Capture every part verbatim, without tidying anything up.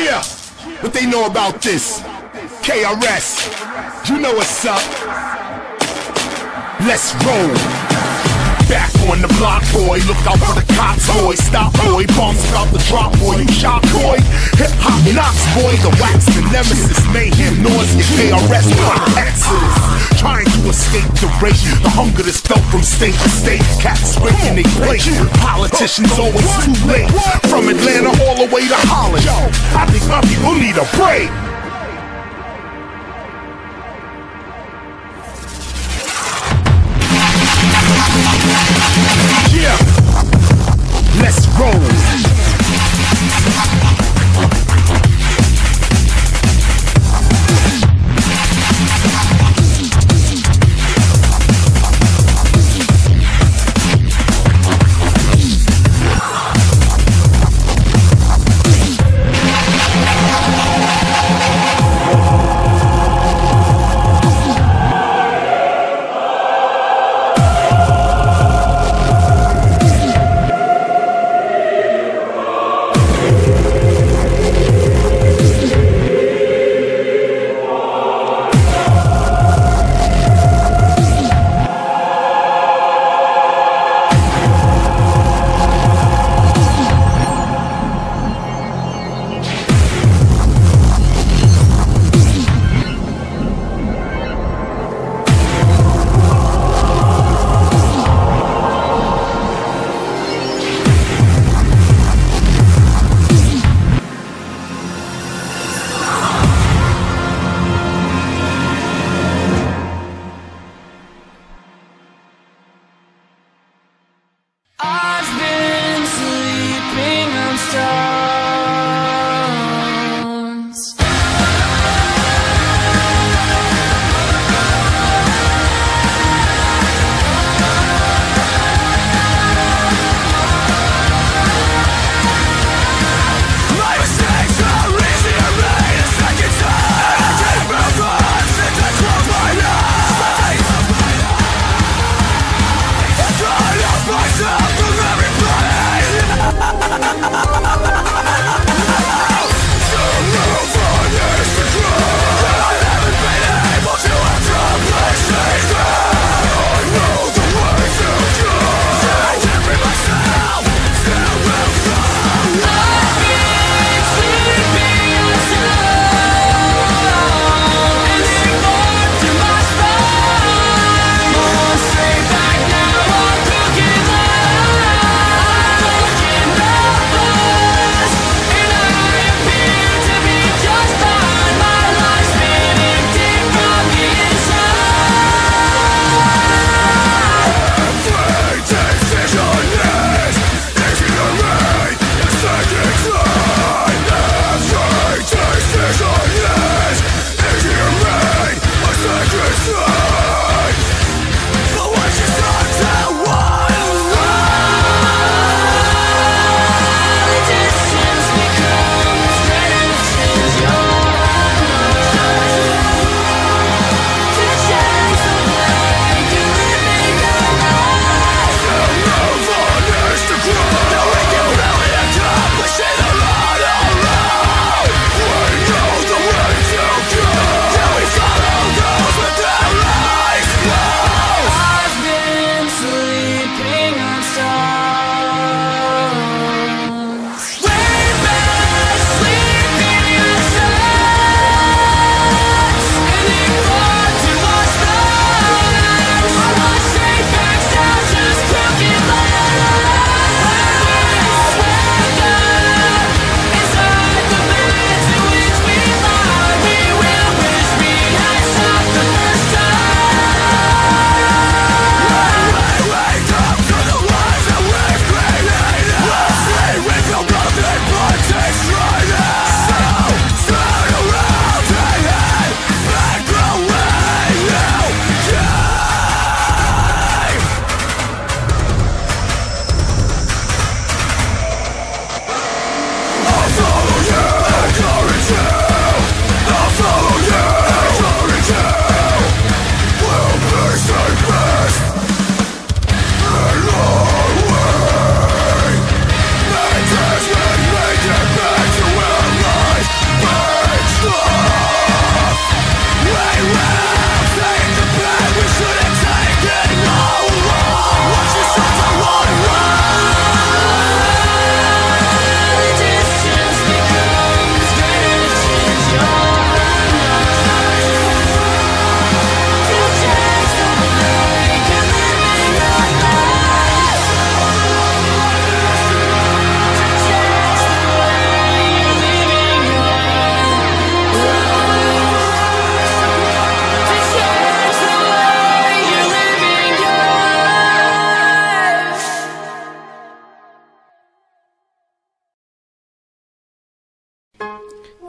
Yeah, what they know about this? K R S, you know what's up. Let's roll. Back on the block, boy, look out for the cops, boy. Stop, boy, bombs about the drop, boy. You shot, boy. Hip hop knocks, boy. The wax, the nemesis, mayhem, nausea, K R S, exodus. Trying to escape the race, the hunger that's felt from state to state. Cats breaking they plate. Politicians always too late. From Atlanta all the way to Holland. I think my people need a break. Yeah, let's roll.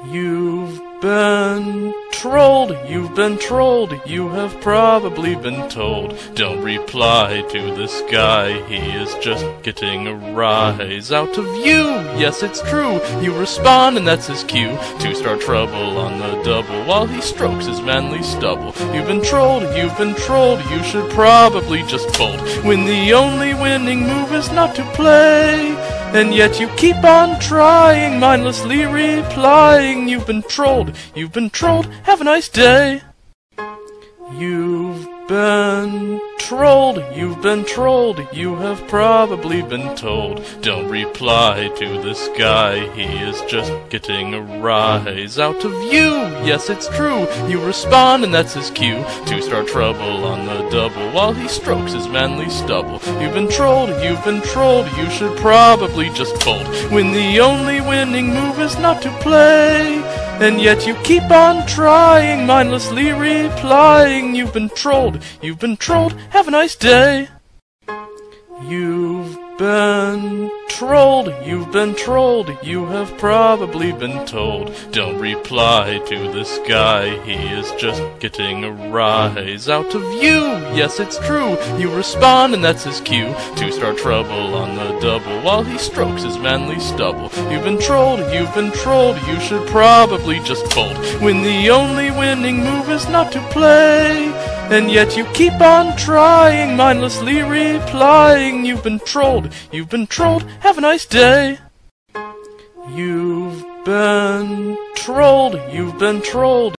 You've been trolled, you've been trolled, you have probably been told. Don't reply to this guy, he is just getting a rise out of you. Yes, it's true, you respond and that's his cue to start trouble on the double while he strokes his manly stubble. You've been trolled, you've been trolled, you should probably just fold when the only winning move is not to play. And yet you keep on trying, mindlessly replying. You've been trolled, you've been trolled, have a nice day. You've been trolled, you've been trolled, you have probably been told. Don't reply to this guy, he is just getting a rise out of you. Yes, it's true, you respond and that's his cue to start trouble on the double while he strokes his manly stubble. You've been trolled, you've been trolled, you should probably just fold when the only winning move is not to play. And yet you keep on trying, mindlessly replying. You've been trolled, you've been trolled, have a nice day. You've been trolled, you've been trolled, you have probably been told. Don't reply to this guy, he is just getting a rise out of you. Yes, it's true, you respond and that's his cue to start trouble on the double while he strokes his manly stubble. You've been trolled, you've been trolled, you should probably just fold when the only winning move is not to play. And yet you keep on trying, mindlessly replying. You've been trolled, you've been trolled, have a nice day. You've been trolled, you've been trolled.